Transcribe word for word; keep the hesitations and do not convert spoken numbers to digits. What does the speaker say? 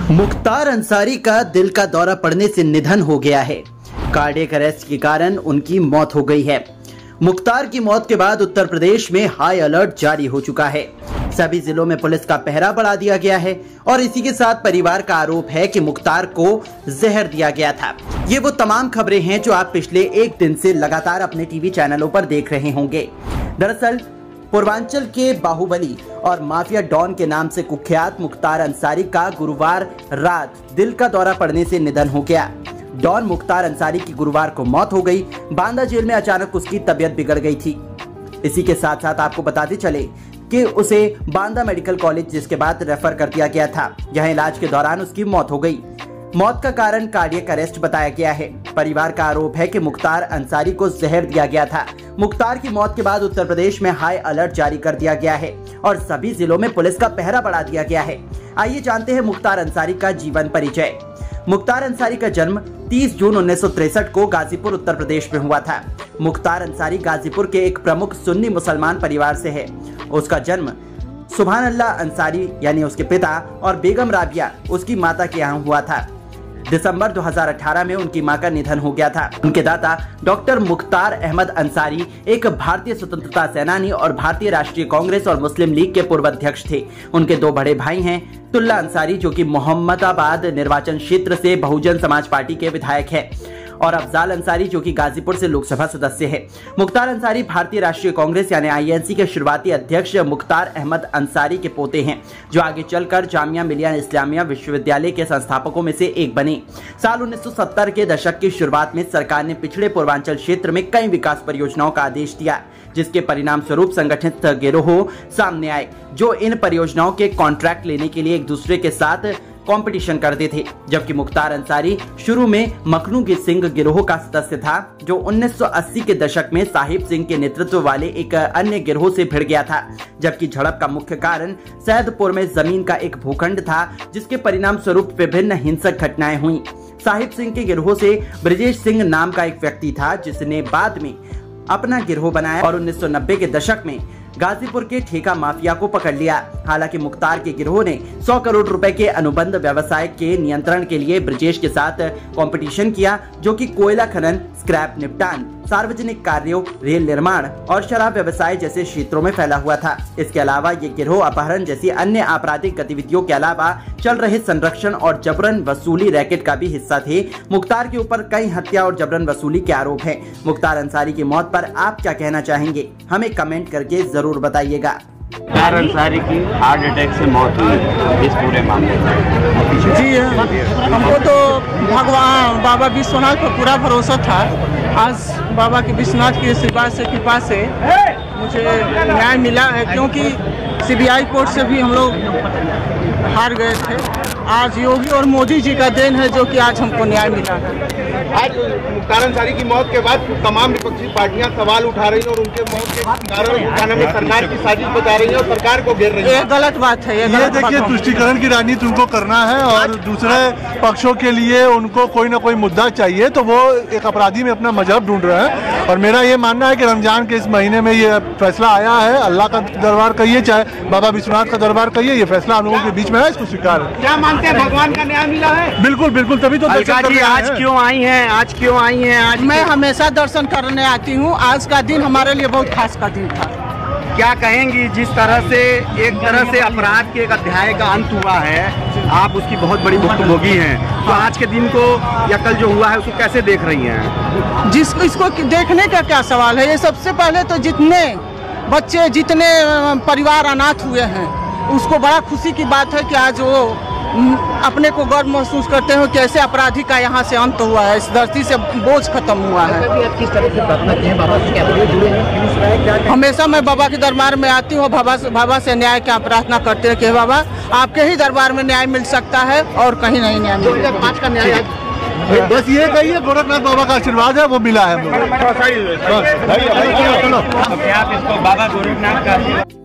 मुख्तार अंसारी का दिल का दौरा पड़ने से निधन हो गया है। कार्डियक अरेस्ट के कारण उनकी मौत हो गई है। मुख्तार की मौत के बाद उत्तर प्रदेश में हाई अलर्ट जारी हो चुका है। सभी जिलों में पुलिस का पहरा बढ़ा दिया गया है और इसी के साथ परिवार का आरोप है कि मुख्तार को जहर दिया गया था। ये वो तमाम खबरें हैं जो आप पिछले एक दिन से लगातार अपने टीवी चैनलों पर देख रहे होंगे। दरअसल पूर्वांचल के बाहुबली और माफिया डॉन के नाम से कुख्यात मुख्तार अंसारी का गुरुवार रात दिल का दौरा पड़ने से निधन हो गया। डॉन मुख्तार अंसारी की गुरुवार को मौत हो गई। बांदा जेल में अचानक उसकी तबीयत बिगड़ गई थी। इसी के साथ साथ आपको बताते चले कि उसे बांदा मेडिकल कॉलेज जिसके बाद रेफर कर दिया गया था। यहां इलाज के दौरान उसकी मौत हो गई। मौत का कारण कार्डियक अरेस्ट बताया गया है। परिवार का आरोप है कि मुख्तार अंसारी को जहर दिया गया था। मुख्तार की मौत के बाद उत्तर प्रदेश में हाई अलर्ट जारी कर दिया गया है और सभी जिलों में पुलिस का पहरा बढ़ा दिया गया है। आइए जानते हैं मुख्तार अंसारी का जीवन परिचय। मुख्तार अंसारी का जन्म तीस जून उन्नीस सौ तिरसठ को गाजीपुर उत्तर प्रदेश में हुआ था। मुख्तार अंसारी गाजीपुर के एक प्रमुख सुन्नी मुसलमान परिवार से है। उसका जन्म सुभान अल्लाह अंसारी यानी उसके पिता और बेगम राबिया उसकी माता के यहाँ हुआ था। दिसंबर दो हज़ार अठारह में उनकी मां का निधन हो गया था। उनके दादा डॉक्टर मुख्तार अहमद अंसारी एक भारतीय स्वतंत्रता सेनानी और भारतीय राष्ट्रीय कांग्रेस और मुस्लिम लीग के पूर्व अध्यक्ष थे। उनके दो बड़े भाई हैं, तुल्ला अंसारी जो कि मोहम्मदाबाद निर्वाचन क्षेत्र से बहुजन समाज पार्टी के विधायक है और अफजाल अंसारी जो कि गाजीपुर से लोकसभा सदस्य है। मुख्तार अंसारी भारतीय राष्ट्रीय कांग्रेस यानी आई एन सी के शुरुआती अध्यक्ष मुख्तार अहमद अंसारी के पोते हैं, जो आगे चलकर जामिया मिलिया इस्लामिया विश्वविद्यालय के संस्थापकों में से एक बने। साल उन्नीस सौ सत्तर के दशक की शुरुआत में सरकार ने पिछड़े पूर्वांचल क्षेत्र में कई विकास परियोजनाओं का आदेश दिया, जिसके परिणाम स्वरूप संगठित गिरोह सामने आए जो इन परियोजनाओं के कॉन्ट्रैक्ट लेने के लिए एक दूसरे के साथ कंपटीशन करते थे। जबकि मुख्तार अंसारी शुरू में मखनू सिंह गिरोह का सदस्य था, जो उन्नीस सौ अस्सी के दशक में साहिब सिंह के नेतृत्व वाले एक अन्य गिरोह से भिड़ गया था। जबकि झड़प का मुख्य कारण सैदपुर में जमीन का एक भूखंड था, जिसके परिणाम स्वरूप विभिन्न हिंसक घटनाएं हुई। साहिब सिंह के गिरोह से ब्रजेश सिंह नाम का एक व्यक्ति था, जिसने बाद में अपना गिरोह बनाया और उन्नीस सौ नब्बे के दशक में गाजीपुर के ठेका माफिया को पकड़ लिया। हालांकि मुख्तार के गिरोह ने सौ करोड़ रुपए के अनुबंध व्यवसाय के नियंत्रण के लिए ब्रजेश के साथ कंपटीशन किया, जो कि कोयला खनन, स्क्रैप निपटान, सार्वजनिक कार्यों, रेल निर्माण और शराब व्यवसाय जैसे क्षेत्रों में फैला हुआ था। इसके अलावा ये गिरोह अपहरण जैसी अन्य आपराधिक गतिविधियों के अलावा चल रहे संरक्षण और जबरन वसूली रैकेट का भी हिस्सा थे। मुख्तार के ऊपर कई हत्या और जबरन वसूली के आरोप हैं। मुख्तार अंसारी की मौत पर आप क्या कहना चाहेंगे, हमें कमेंट करके जरूर बताइएगा। मुख्तार अंसारी की हार्ट अटैक से मौत हुई इस पूरे मामले में। जी हमको तो भगवान बाबा विश्वनाथ पर पूरा भरोसा था। आज बाबा के विश्वनाथ की आशीर्वाद से कृपा से मुझे न्याय मिला है, क्योंकि सी बी आई कोर्ट से भी हम लोग हार गए थे। आज योगी और मोदी जी का देन है जो कि आज हमको न्याय मिला है। आज मुख्तार अंसारी की मौत के बाद तमाम विपक्षी पार्टियां सवाल उठा रही हैं और उनके मौत के कारण उठाने में सरकार की साजिश बता रही है और सरकार को घेर रही है। ये गलत बात है। ये, ये देखिए, तुष्टीकरण की राजनीति उनको करना है और दूसरे पक्षों के लिए उनको कोई ना कोई मुद्दा चाहिए, तो वो एक अपराधी में अपना मजहब ढूंढ रहे हैं। और मेरा ये मानना है कि रमजान के इस महीने में ये फैसला आया है, अल्लाह का दरबार कहिए चाहे बाबा विश्वनाथ का दरबार कहिए, ये फैसला हम लोगों के बीच में है, इसको स्वीकार है। क्या मानते हैं, भगवान का न्याय मिला है? बिल्कुल बिल्कुल, तभी तो आज क्यों आई हैं? आज क्यों आई हैं? आज मैं हमेशा दर्शन करने आती हूँ। आज का दिन हमारे लिए बहुत खास का दिन था। क्या कहेंगी, जिस तरह से एक तरह से अपराध के एक अध्याय का अंत हुआ है, आप उसकी बहुत बड़ी भुक्तभोगी हैं, तो आज के दिन को या कल जो हुआ है उसको कैसे देख रही हैं? जिस इसको देखने का क्या सवाल है। ये सबसे पहले तो जितने बच्चे, जितने परिवार अनाथ हुए हैं, उसको बड़ा खुशी की बात है कि आज वो अपने को गर्व महसूस करते हैं कि ऐसे अपराधी का यहाँ से अंत हुआ है, इस धरती से बोझ खत्म हुआ है। किस तरह से प्रार्थना की है? बाबा से क्या जुड़े हैं? हमेशा मैं बाबा के दरबार में आती हूँ। बाबा से बाबा से न्याय क्या प्रार्थना करते हैं कि बाबा आपके ही दरबार में न्याय मिल सकता है और कहीं नहीं न्याय मिल। दो हज़ार पाँच का न्याय बस ये कहिए, गोरखनाथ बाबा का आशीर्वाद है, वो मिला है। आप इसको बाबा गोरखनाथ का